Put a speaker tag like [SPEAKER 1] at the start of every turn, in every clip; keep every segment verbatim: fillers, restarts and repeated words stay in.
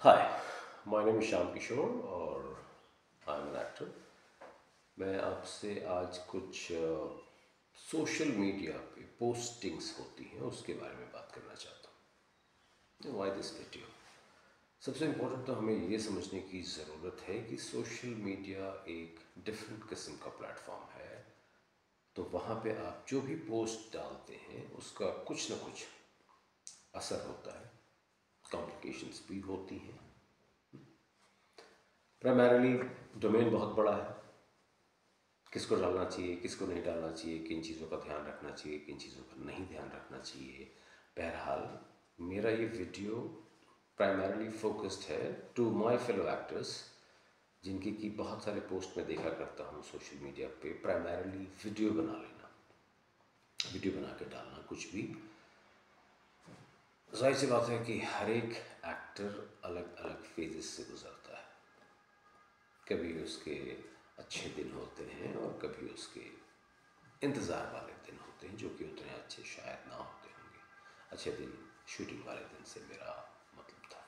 [SPEAKER 1] Hi, my name is Shyam Kishore और I M an actor. मैं आपसे आज कुछ सोशल मीडिया पे पोस्टिंग्स होती हैं उसके बारे में बात करना चाहता हूँ। Why this video? सबसे इम्पोर्टेंट तो हमें ये समझने की ज़रूरत है कि सोशल मीडिया एक डिफरेंट किस्म का प्लेटफॉर्म है। तो वहाँ पे आप जो भी पोस्ट डालते हैं उसका कुछ ना कुछ असर होता है, कॉम्प्लिकेशंस भी होती हैं। प्राइमरीली डोमेन बहुत बड़ा है, किसको डालना चाहिए, किसको नहीं डालना चाहिए, किन चीज़ों का ध्यान रखना चाहिए, किन चीज़ों का नहीं ध्यान रखना चाहिए। बहरहाल मेरा ये वीडियो प्राइमरीली फोकस्ड है टू माय फेलो एक्टर्स, जिनकी की बहुत सारे पोस्ट में देखा करता हूँ सोशल मीडिया पे। प्राइमरीली वीडियो बना लेना, वीडियो बना के डालना कुछ भी। जाहिर सी बात है कि हर एक एक्टर अलग अलग फेजेस से गुजरता है। कभी उसके अच्छे दिन होते हैं और कभी उसके इंतज़ार वाले दिन होते हैं, जो कि उतने अच्छे शायद ना होते होंगे। अच्छे दिन शूटिंग वाले दिन से मेरा मतलब था।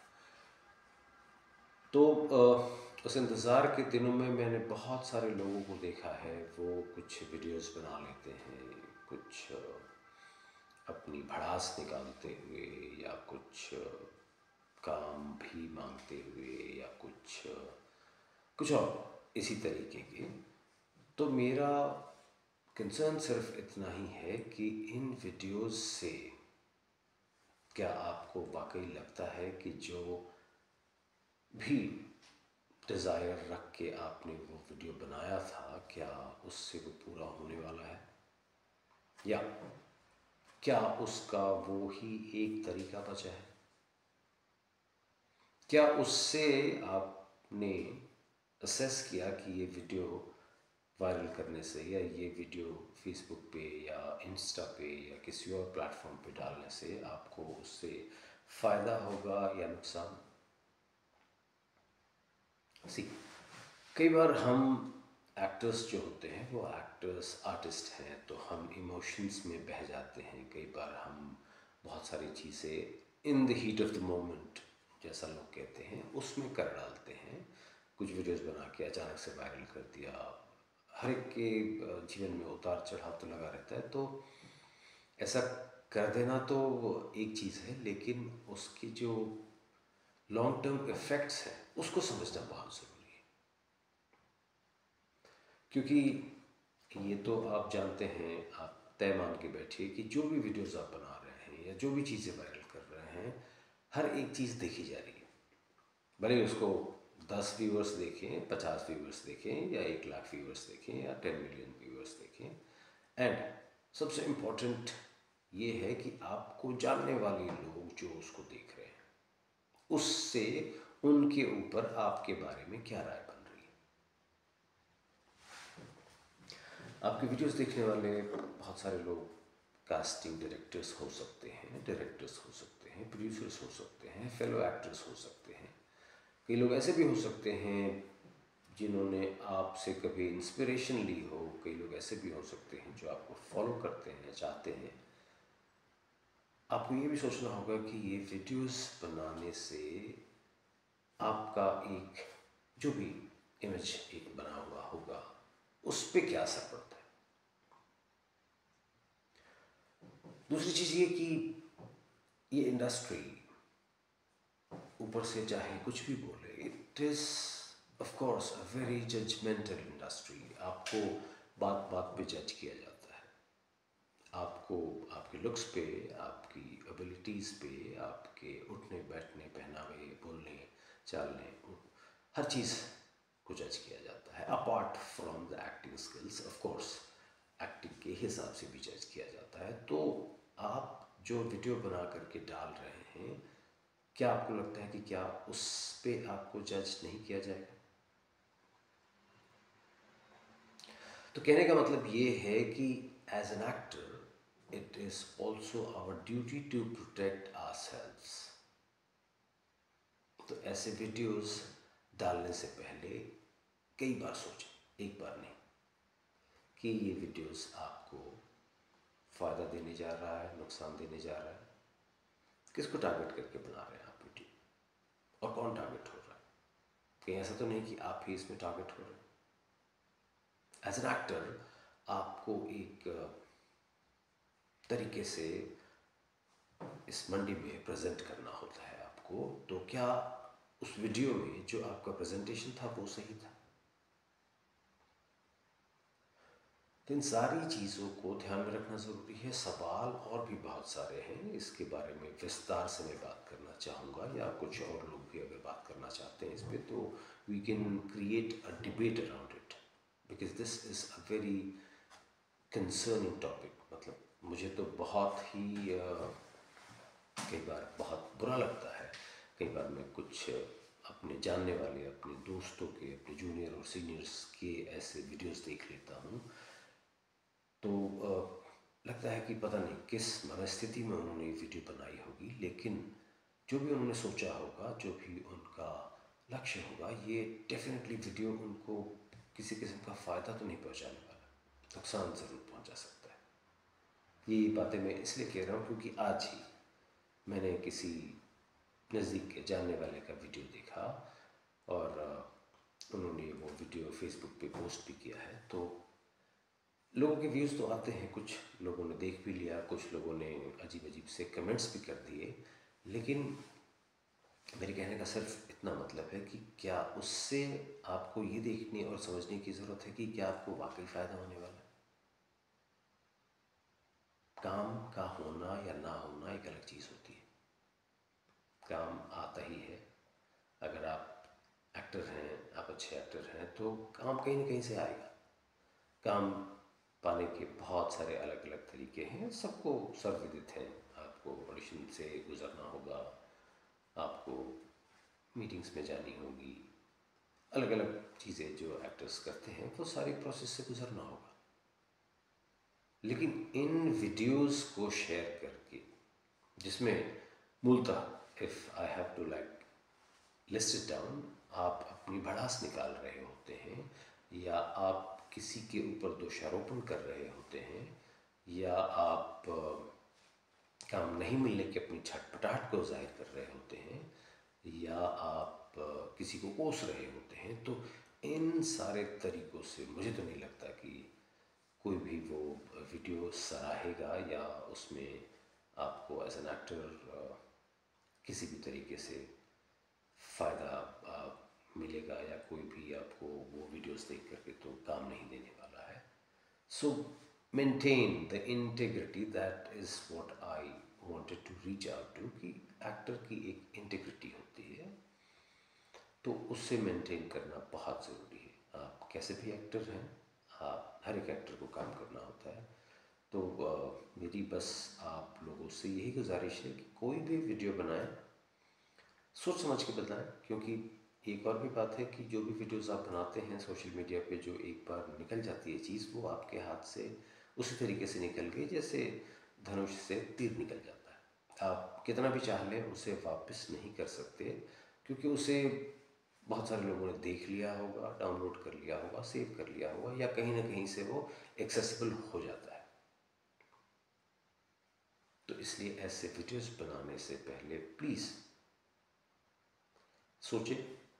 [SPEAKER 1] तो अ, उस इंतज़ार के दिनों में मैंने बहुत सारे लोगों को देखा है, वो कुछ वीडियोस बना लेते हैं, कुछ अ, अपनी भड़ास निकालते हुए या कुछ अ, काम भी मांगते हुए या कुछ अ, कुछ और इसी तरीके के। तो मेरा कंसर्न सिर्फ इतना ही है कि इन वीडियोस से क्या आपको वाकई लगता है कि जो भी डिज़ायर रख के आपने वो वीडियो बनाया था, क्या उससे वो पूरा होने वाला है, या क्या उसका वो ही एक तरीका बचा है? क्या उससे आपने असेस किया कि ये वीडियो वायरल करने से या ये वीडियो फेसबुक पे या इंस्टा पे या किसी और प्लेटफॉर्म पे डालने से आपको उससे फ़ायदा होगा या नुकसान? सी, कई बार हम एक्टर्स जो होते हैं वो एक्टर्स आर्टिस्ट हैं, तो हम इमोशंस में बह जाते हैं। कई बार हम बहुत सारी चीज़ें in the heat of the moment, जैसा लोग कहते हैं, उसमें कर डालते हैं। कुछ वीडियोस बना के अचानक से वायरल कर दिया। हर एक के जीवन में उतार चढ़ाव तो लगा रहता है, तो ऐसा कर देना तो एक चीज़ है, लेकिन उसकी जो लॉन्ग टर्म इफ़ेक्ट्स हैं उसको समझना बहुत ज़रूरी है। क्योंकि ये तो आप जानते हैं, आप तय मान के बैठिए कि जो भी वीडियोस आप बना रहे हैं या जो भी चीज़ें वायरल कर रहे हैं, हर एक चीज़ देखी जा रही है। भले उसको दस व्यूअर्स देखें, पचास व्यूअर्स देखें या एक लाख व्यूअर्स देखें या टेन मिलियन व्यूअर्स देखें। एंड सबसे इम्पोर्टेंट ये है कि आपको जानने वाले लोग जो उसको देख रहे हैं, उससे उनके ऊपर आपके बारे में क्या राय बन रही है। आपके वीडियोस देखने वाले बहुत सारे लोग कास्टिंग डायरेक्टर्स हो सकते हैं, डायरेक्टर्स हो सकते हैं, प्रोड्यूसर्स हो सकते हैं, फेलो एक्टर्स हो सकते हैं। कई लोग ऐसे भी हो सकते हैं जिन्होंने आपसे कभी इंस्पिरेशन ली हो। कई लोग ऐसे भी हो सकते हैं जो आपको फॉलो करते हैं, चाहते हैं। आपको ये भी सोचना होगा कि ये वीडियोस बनाने से आपका एक जो भी इमेज एक बना हुआ होगा उस पर क्या असर पड़ता है। दूसरी चीज़ ये कि ये इंडस्ट्री ऊपर से चाहे कुछ भी बोले, it is of course a very judgemental industry. आपको बात बात पे जज किया जाता है। आपको आपके लुक्स पे, आपकी एबिलिटीज़ पे, आपके उठने बैठने, पहनावे, बोलने, चालने, हर चीज़ को जज किया जाता है। Apart from the acting skills, of course acting के हिसाब से भी जज किया जाता है। तो आप जो वीडियो बना करके डाल रहे हैं, क्या आपको लगता है कि क्या उस पे आपको जज नहीं किया जाएगा? तो कहने का मतलब ये है कि as an actor it is also our duty to protect ourselves. तो ऐसे वीडियोस डालने से पहले कई बार सोचें, एक बार नहीं, कि ये वीडियोस आपको फ़ायदा देने जा रहा है, नुकसान देने जा रहा है, किसको टारगेट करके बना रहे हैं आप वीडियो, और कौन टारगेट हो रहा है? कहीं ऐसा तो नहीं कि आप ही इसमें टारगेट हो रहे हैं? एज एन एक्टर आपको एक तरीके से इस मंडी में प्रेजेंट करना होता है आपको, तो क्या उस वीडियो में जो आपका प्रेजेंटेशन था वो सही था? तो इन सारी चीज़ों को ध्यान में रखना ज़रूरी है। सवाल और भी बहुत सारे हैं, इसके बारे में विस्तार से मैं बात करना चाहूँगा, या कुछ और लोग भी अगर बात करना चाहते हैं इस पर, तो we can create a debate around it, because this is a very concerning topic. मतलब मुझे तो बहुत ही uh, कई बार बहुत बुरा लगता है। कई बार मैं कुछ अपने जानने वाले, अपने दोस्तों के, अपने जूनियर और सीनियर्स के ऐसे वीडियोस देख लेता हूँ, तो आ, लगता है कि पता नहीं किस मनस्थिति में उन्होंने ये वीडियो बनाई होगी, लेकिन जो भी उन्होंने सोचा होगा, जो भी उनका लक्ष्य होगा, ये डेफिनेटली वीडियो उनको किसी किस्म का फ़ायदा तो नहीं पहुंचाने वाला, नुकसान ज़रूर पहुंचा सकता है। ये बातें मैं इसलिए कह रहा हूँ क्योंकि आज ही मैंने किसी नज़दीक के जानने वाले का वीडियो देखा, और उन्होंने वो वीडियो फेसबुक पे पोस्ट भी किया है। तो लोगों के व्यूज़ तो आते हैं, कुछ लोगों ने देख भी लिया, कुछ लोगों ने अजीब अजीब से कमेंट्स भी कर दिए, लेकिन मेरे कहने का सिर्फ इतना मतलब है कि क्या उससे आपको ये देखने और समझने की ज़रूरत है कि क्या आपको वाकई फ़ायदा होने वाला है? काम का होना या ना होना एक अलग चीज़ होती है। काम आता ही है। अगर आप एक्टर हैं, आप अच्छे एक्टर हैं, तो काम कहीं ना कहीं से आएगा। काम पाने के बहुत सारे अलग अलग तरीके हैं, सबको सर्वविदित हैं। आपको ऑडिशन से गुजरना होगा, आपको मीटिंग्स में जानी होगी, अलग अलग चीज़ें जो एक्टर्स करते हैं वो सारी प्रोसेस से गुजरना होगा। लेकिन इन वीडियोस को शेयर करके, जिसमें मूलतः if I have to like list it down, आप अपनी भड़ास निकाल रहे होते हैं, या आप किसी के ऊपर दोषारोपण कर रहे होते हैं, या आप आ, काम नहीं मिलने की अपनी छटपटाहट को जाहिर कर रहे होते हैं, या आप आ, किसी को कोस रहे होते हैं, तो इन सारे तरीक़ों से मुझे तो नहीं लगता कि कोई भी वो वीडियो सराहेगा, या उसमें आपको एज एन एक्टर किसी भी तरीके से फ़ायदा मिलेगा, या कोई भी आपको वो वीडियोस देख करके तो काम नहीं देने वाला है। So maintain the integrity, that is what I wanted to reach out to, कि एक्टर की एक इंटेग्रिटी होती है, तो उससे मेंटेन करना बहुत ज़रूरी है। आप कैसे भी एक्टर हैं, आप हर एक एक्टर को काम करना होता है। तो आ, मेरी बस आप लोगों से यही गुजारिश है कि कोई भी वीडियो बनाएं, सोच समझ के बताएं, क्योंकि एक और भी बात है कि जो भी वीडियोस आप बनाते हैं सोशल मीडिया पे, जो एक बार निकल जाती है चीज़, वो आपके हाथ से उसी तरीके से निकल गई जैसे धनुष से तीर निकल जाता है। आप कितना भी चाह लें उसे वापस नहीं कर सकते, क्योंकि उसे बहुत सारे लोगों ने देख लिया होगा, डाउनलोड कर लिया होगा, सेव कर लिया होगा, या कहीं ना कहीं से वो एक्सेसिबल हो जाता है। तो इसलिए ऐसे वीडियोस बनाने से पहले प्लीज़ सोचें,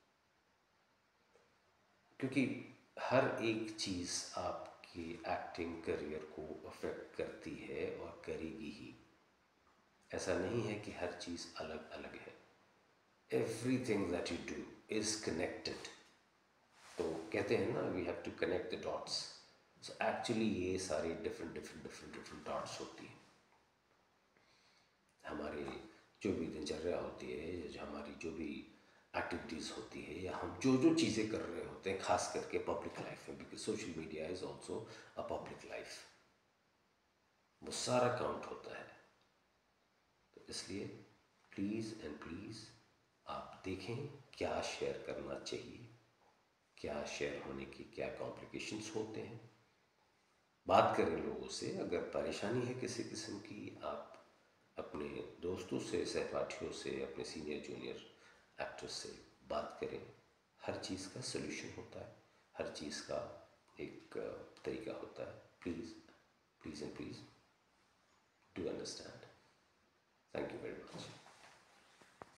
[SPEAKER 1] क्योंकि हर एक चीज़ आपकी एक्टिंग करियर को अफेक्ट करती है और करेगी ही। ऐसा नहीं है कि हर चीज़ अलग अलग है। Everything that you do is connected. तो कहते हैं ना, we have to connect the dots. So actually ये सारी different different different different dots होती हैं। हमारे जो भी दिनचर्या होती है, या हमारी जो भी एक्टिविटीज़ होती है, या हम जो जो चीज़ें कर रहे होते हैं, ख़ास करके पब्लिक लाइफ में, because social media is also a public life, वो सारा काउंट होता है। तो इसलिए प्लीज़ एंड प्लीज़ आप देखें क्या शेयर करना चाहिए, क्या शेयर होने के क्या कॉम्प्लिकेशंस होते हैं। बात करें लोगों से, अगर परेशानी है किसी किस्म की, आप अपने दोस्तों से, सहपाठियों से, अपने सीनियर जूनियर एक्टर्स से बात करें। हर चीज़ का सलूशन होता है, हर चीज़ का एक तरीका होता है। Please please and please do understand. Thank you very much.